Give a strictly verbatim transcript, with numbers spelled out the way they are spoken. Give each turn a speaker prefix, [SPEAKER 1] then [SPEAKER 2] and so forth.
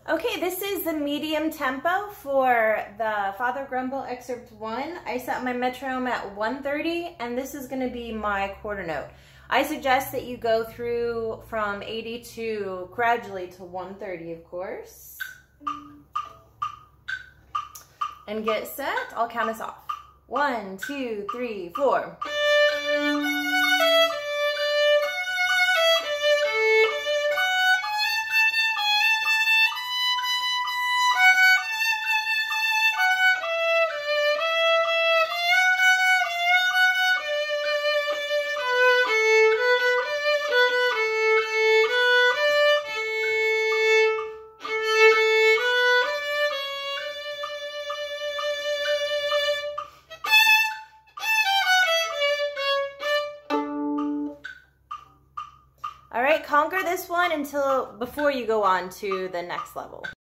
[SPEAKER 1] Okay, this is the medium tempo for the Father Grumble Excerpt one. I set my metronome at one thirty, and this is going to be my quarter note. I suggest that you go through from eighty-two gradually to one thirty, of course. And get set. I'll count us off. One, two, three, four. All right, conquer this one until before you go on to the next level.